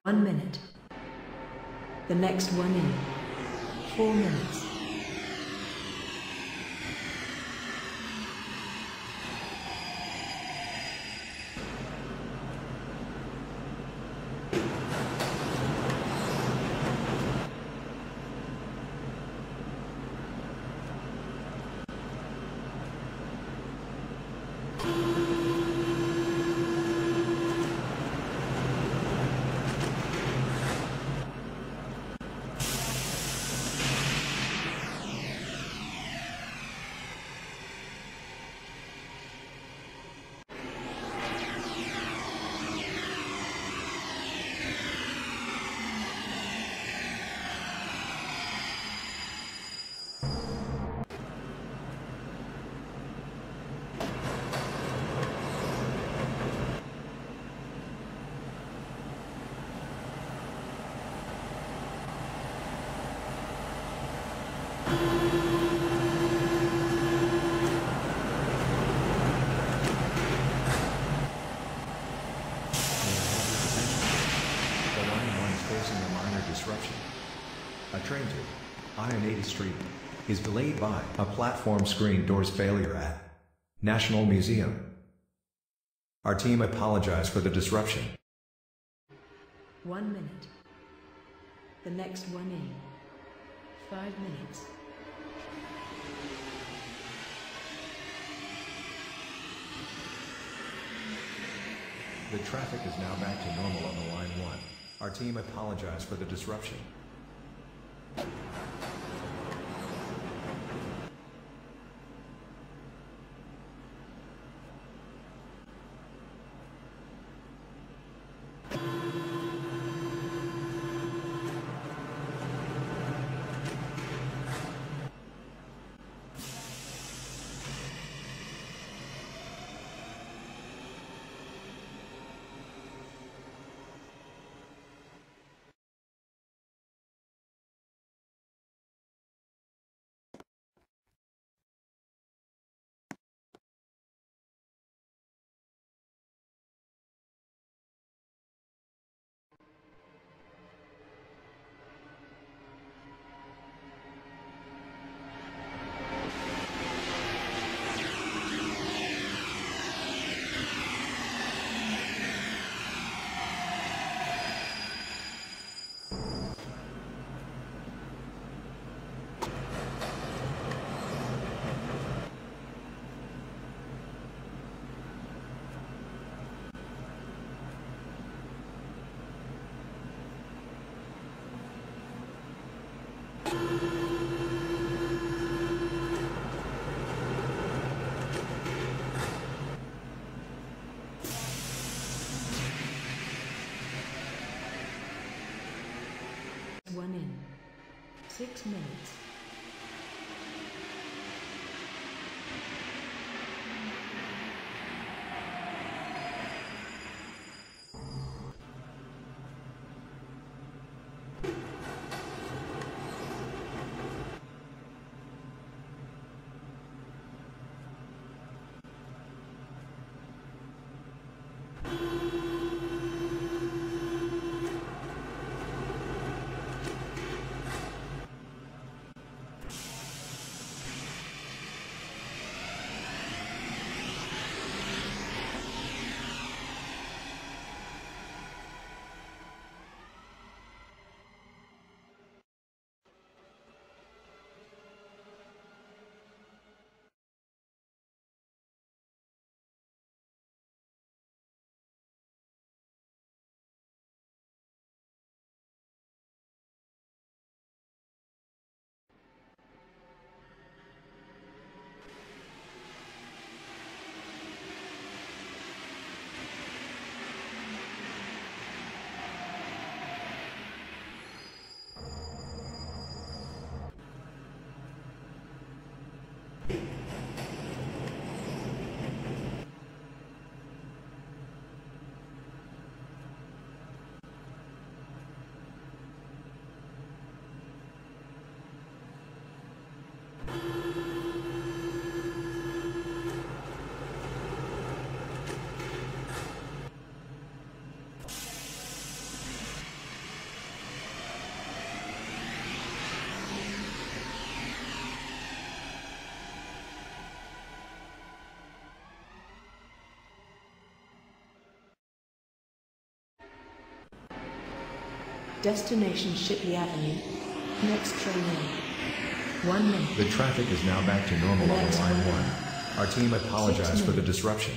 1 minute. The next one in 4 minutes. A train to Ionaty Street is delayed by a platform screen doors failure at National Museum. Our team apologizes for the disruption. 1 minute. The next one in 5 minutes. The traffic is now back to normal on the line 1. Our team apologizes for the disruption. One in 6 minutes. Destination Shipley Avenue. Next train in 1 minute. The traffic is now back to normal on Next line one. 1. Our team apologizes for the disruption.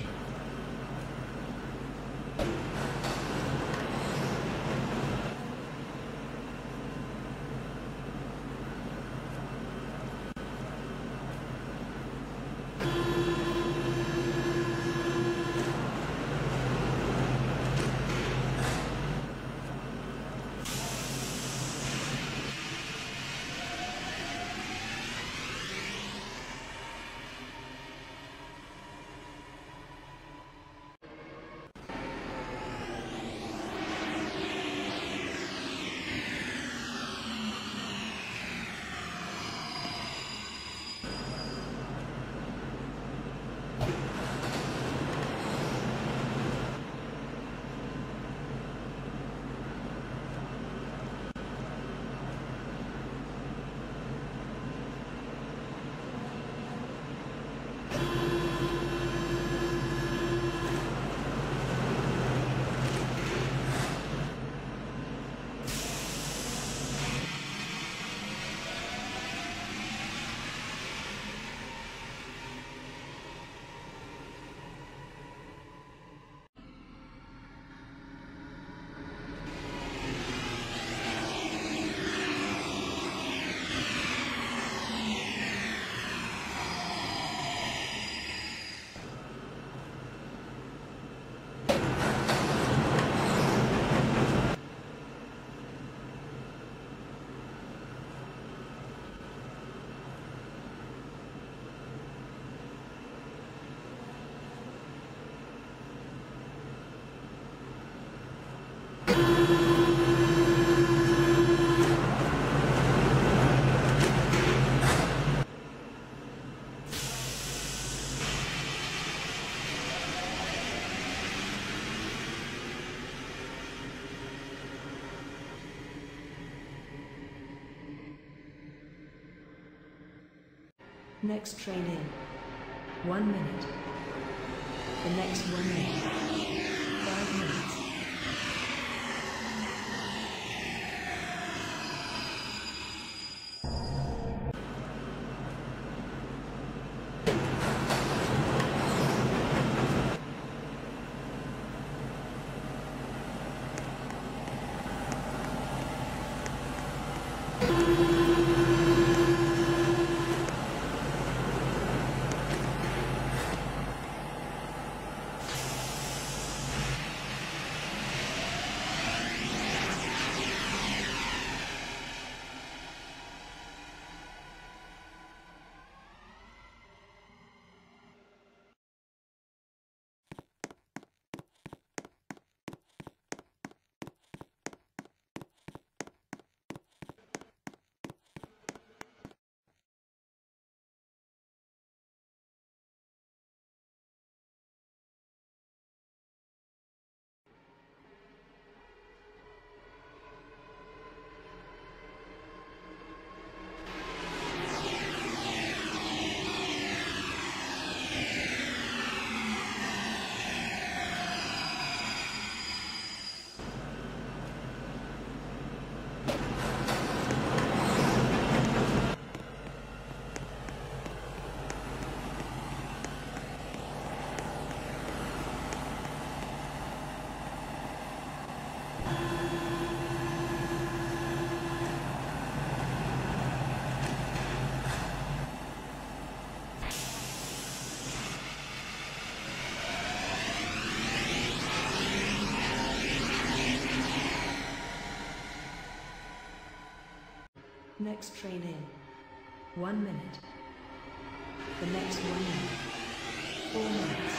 Next train in 1 minute. The next one in 5 minutes. Next train in 1 minute. The next one in 4 minutes.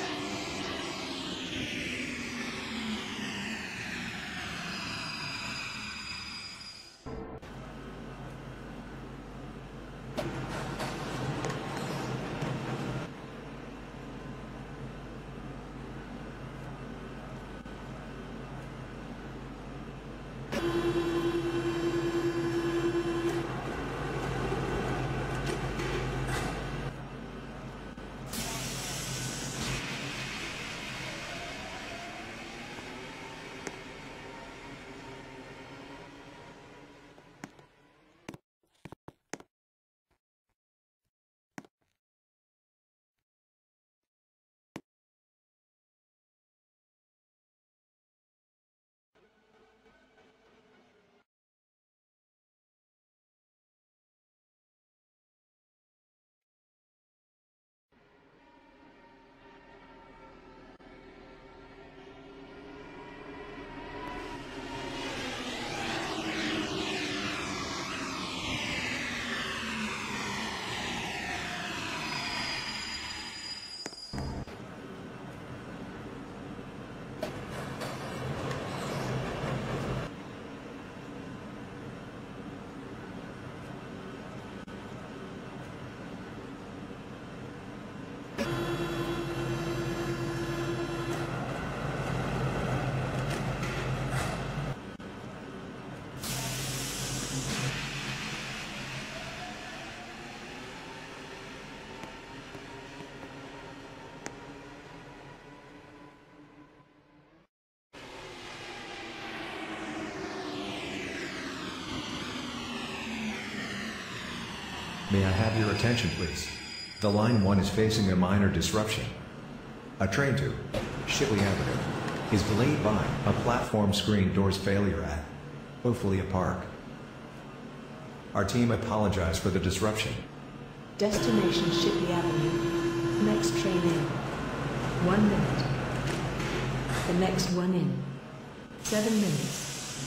May I have your attention, please? The line 1 is facing a minor disruption. A train to Shipley Avenue is delayed by a platform screen doors failure at Ophelia Park. Our team apologizes for the disruption. Destination Shipley Avenue. Next train in. 1 minute. The next one in. 7 minutes.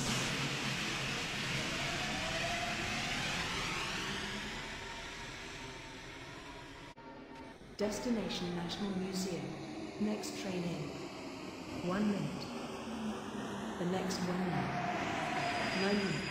Destination National Museum. Next train in. 1 minute. The next one in. 9 minutes.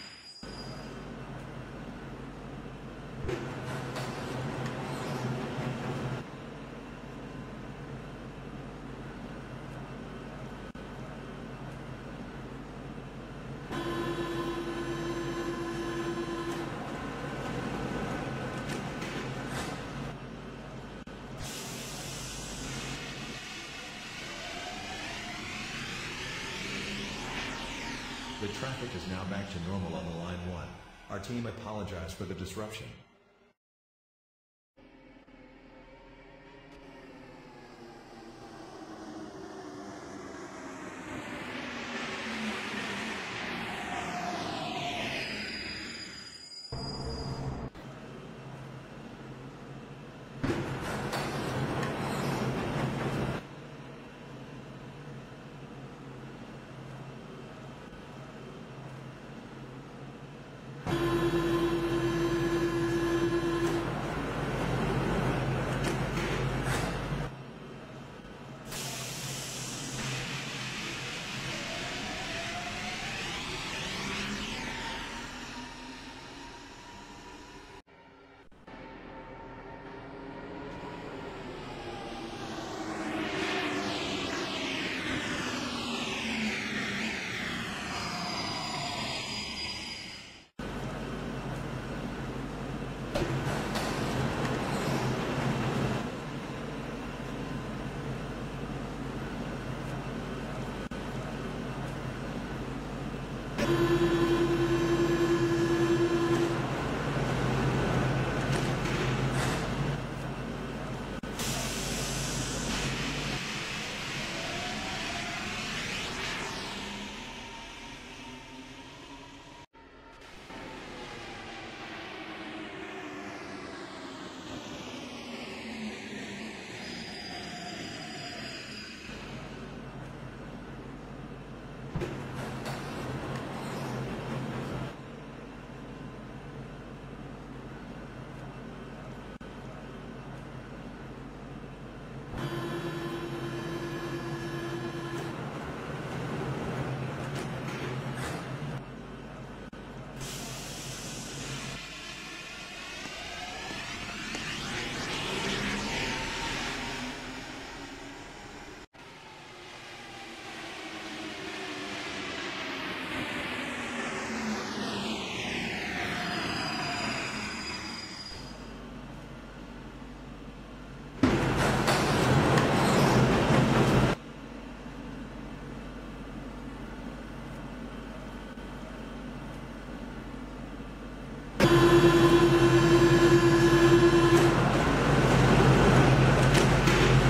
The traffic is now back to normal on the line 1. Our team apologizes for the disruption.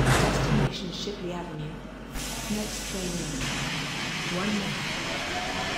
Shipley Avenue. Next train in. 1 minute.